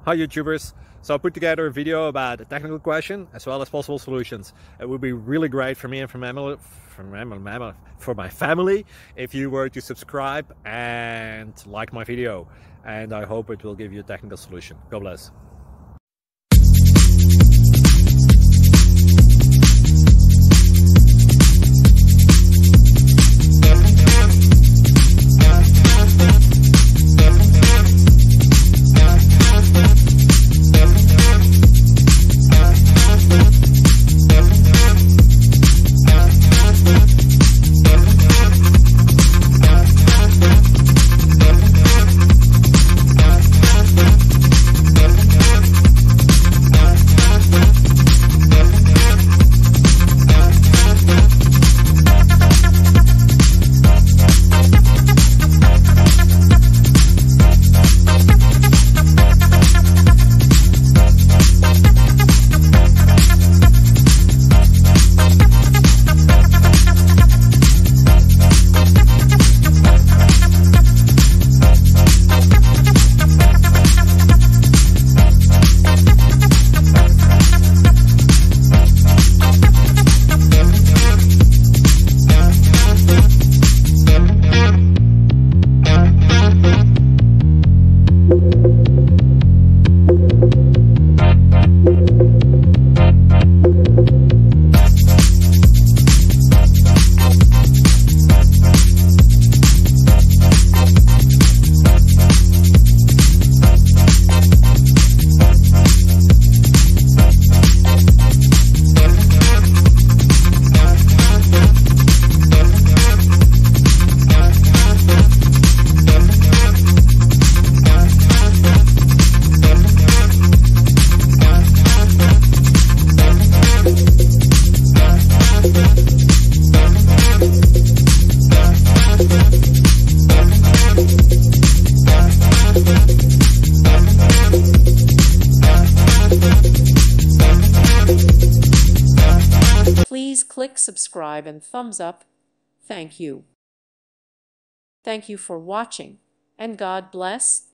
Hi YouTubers. So I put together a video about a technical question as well as possible solutions. It would be really great for me and for my family if you were to subscribe and like my video, and I hope it will give you a technical solution. God bless. Please click subscribe and thumbs up. Thank you. Thank you for watching, and God bless.